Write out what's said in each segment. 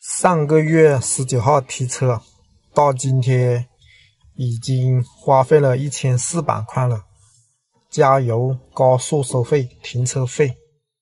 上个月19号提车，到今天已经花费了1400块了，加油、高速收费、停车费。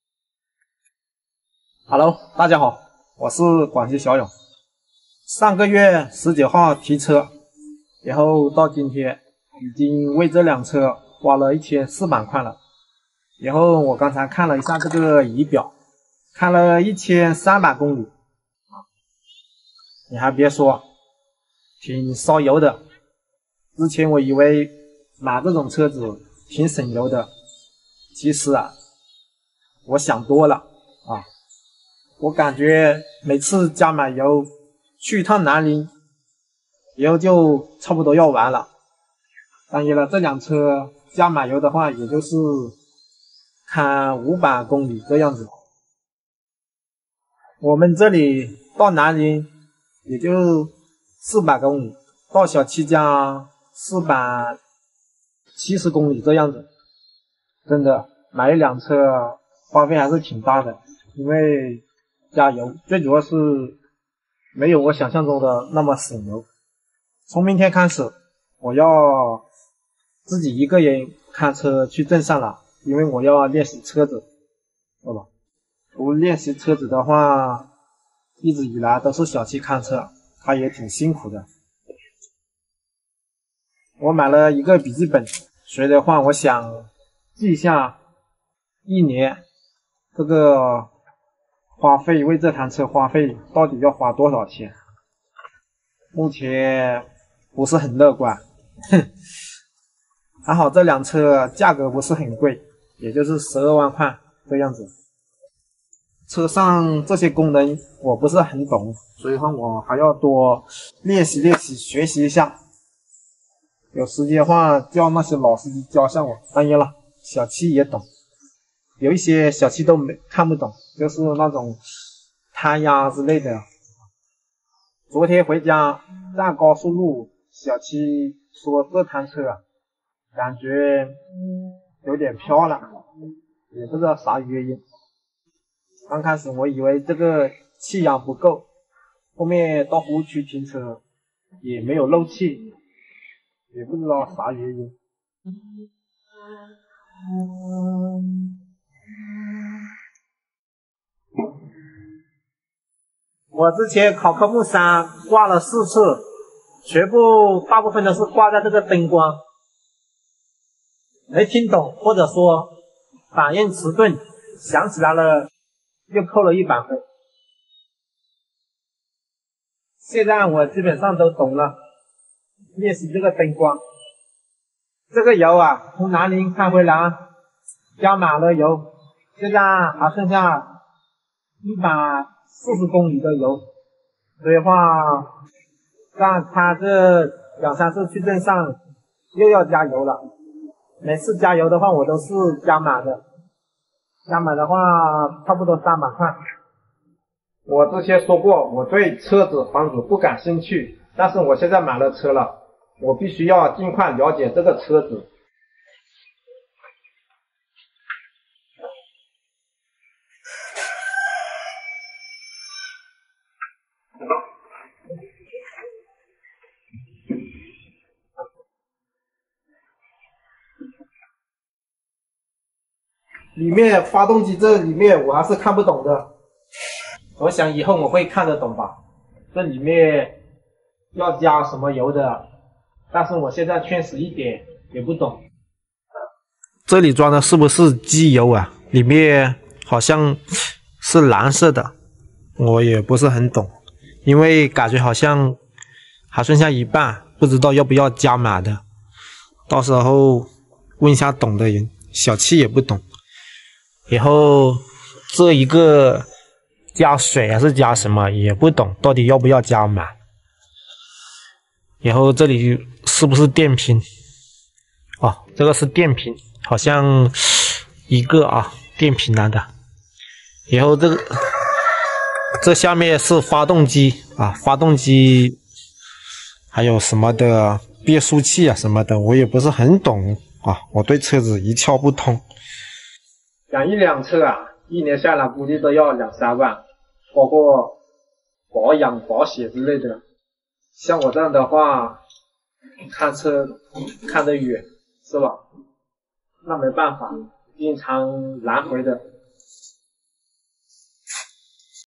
Hello， 大家好，我是广西小勇。上个月19号提车，然后到今天已经为这辆车花了1400块了。然后我刚才看了一下这个仪表，看了1300公里。你还别说，挺烧油的。之前我以为买这种车子挺省油的，其实我想多了啊。我感觉每次加满油去一趟南宁，油就差不多要完了。当然了，这辆车加满油的话，也就是开500公里这样子。我们这里到南宁也就400公里，到小七家470公里这样子。真的，买一辆车花费还是挺大的，因为加油最主要是没有我想象中的那么省油。从明天开始，我要自己一个人开车去镇上了，因为我要练习车子，对吧？不练习车子的话，一直以来都是小七开车，他也挺辛苦的。我买了一个笔记本，所以的话，我想记一下一年这个花费，为这台车花费到底要花多少钱。目前不是很乐观，还好这辆车价格不是很贵，也就是12万块这样子。车上这些功能我不是很懂，所以说我还要多练习练习，学习一下。有时间的话叫那些老司机教下我。当然了，小七也懂，有一些小七都看不懂，就是那种胎压之类的。昨天回家在高速路，小七说这台车感觉有点飘了，也不知道啥原因。刚开始我以为这个气压不够，后面到服务区停车也没有漏气，也不知道啥原因。我之前考科目3挂了4次，大部分都是挂在这个灯光，没听懂或者说反应迟钝，想起来了又扣了100分。现在我基本上都懂了，练习这个灯光。这个油从南宁开回来，加满了油，现在还剩下140公里的油，所以话再开这2、3次去镇上又要加油了。每次加油的话我都是加满的，加满的话差不多300块。我之前说过我对车子房子不感兴趣，但是我现在买了车了，我必须要尽快了解这个车子。里面发动机这里面我还是看不懂的，我想以后我会看得懂吧，这里面要加什么油的，但是我现在确实一点也不懂。 这里装的是不是机油啊？里面好像是蓝色的，我也不是很懂，因为感觉好像还剩下一半，不知道要不要加满的。到时候问一下懂的人，小七也不懂。然后这一个加水还是加什么也不懂，到底要不要加满。然后这里是不是电瓶？哦，这个是电瓶，好像一个电瓶来的。然后这下面是发动机发动机还有什么的变速器什么的，我也不是很懂我对车子一窍不通。 养一辆车一年下来估计都要2、3万，包括保保养保险之类的。像我这样的话，看车看得远，是吧？那没办法，经常来回的